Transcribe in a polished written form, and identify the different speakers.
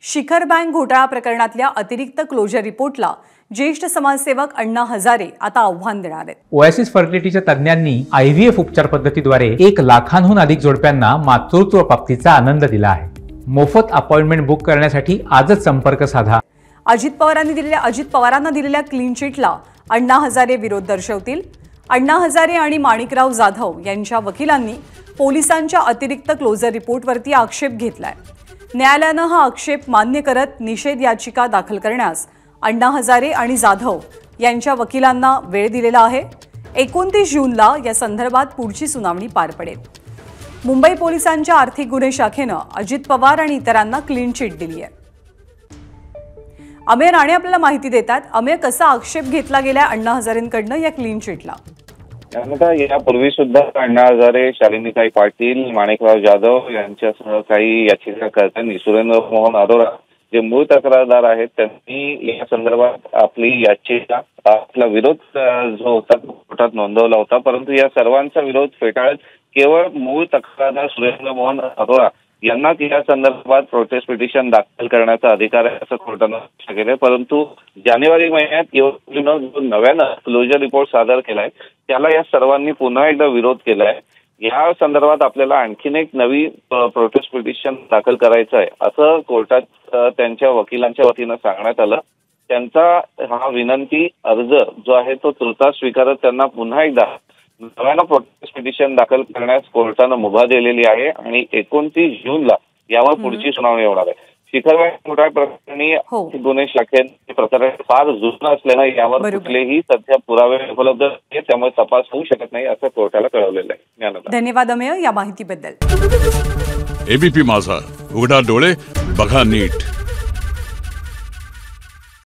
Speaker 1: शिखर बँक घोटाळा प्रकरणातल्या अतिरिक्त क्लोजर रिपोर्टला ज्येष्ठ समाजसेवक अण्णा हजारे आता आव्हान देणार आहेत।
Speaker 2: ओएसिस फर्टिलिटीच्या तज्ञांनी आयव्हीएफ उपचार पद्धतीद्वारे 1 लाखांहून अधिक जोडप्यांना मातृत्व प्राप्तीचा आनंद दिला आहे। मोफत अपॉइंटमेंट बुक करण्यासाठी आजच संपर्क साधा।
Speaker 1: अजित पवारांना दिलेल्या क्लीन चिटला अण्णा हजारे विरोध दर्शवतील। अण्णा हजारे आणि माणिकराव जाधव यांच्या वकिलांनी पोलिसांच्या अतिरिक्त क्लोजर रिपोर्टवरती आक्षेप घेतलाय। न्यायालयानं हा आक्षेप मान्य करत निषेध याचिका दाखल करण्यास अण्णा हजारे आणि जाधव यांच्या वकिलांना वेळ दिलेला आहे। 29 जूनला या संदर्भात पुढची सुनावणी पार पडेल। मुंबई पोलिसांच्या आर्थिक गुन्हे शाखेनं अजित पवार आणि इतरांना क्लीन चिट दिली आहे। अमेय राणे आपल्याला माहिती देतात। अमेय, कसा आक्षेप घेतला गेला अण्णा हजारेंकडनं या क्लीन चिटला?
Speaker 3: यापूर्वी सुद्धा अण्णा हजारे, शालिनीताई पाटील, माणिकराव जाधव यांच्यासह काही याचिकाकर्त्यांनी सुरेंद्र मोहन अरोरा जे मूळ तक्रारदार आहेत त्यांनी या संदर्भात आपली याचिका, आपला विरोध जो होता तो कोर्टात नोंदवला होता। परंतु या सर्वांचा विरोध फेटाळत केवळ मूळ तक्रारदार सुरेंद्र मोहन अरोरा यांना या संदर्भात प्रोटेस्ट पिटिशन दाखल करण्याचा अधिकार आहे असं कोर्टानं स्पष्ट केलं। परंतु जानेवारी महिन्यात जो नव्यानं क्लोजर रिपोर्ट सादर केलाय त्याला या सर्वांनी पुन्हा एकदा विरोध केलाय। या संदर्भात आपल्याला आणखीन एक नवी प्रोटेस्ट पिटिशन दाखल करायचं आहे असं कोर्टात त्यांच्या वकिलांच्या वतीनं सांगण्यात आलं। त्यांचा हा विनंती अर्ज जो आहे तो तुर्तास स्वीकारत त्यांना पुन्हा एकदा नव्यानं प्रोटेस्ट पिटिशन दाखल करण्यास कोर्टानं मुभा दिलेली आहे आणि 29 जूनला यावर पुढची सुनावणी होणार आहे। शिखर बँक घोटाळा प्रकरणी गुन्हे शाखेचे प्रकरण फार जुनं असल्यानं यावर कुठलेही सध्या पुरावे उपलब्ध नाही, त्यामुळे तपास होऊ शकत नाही असं कोर्टाला कळवलेलं आहे।
Speaker 1: धन्यवाद अमेय या माहितीबद्दल।
Speaker 4: एबीपी माझा, उघडा डोळे बघा नीट।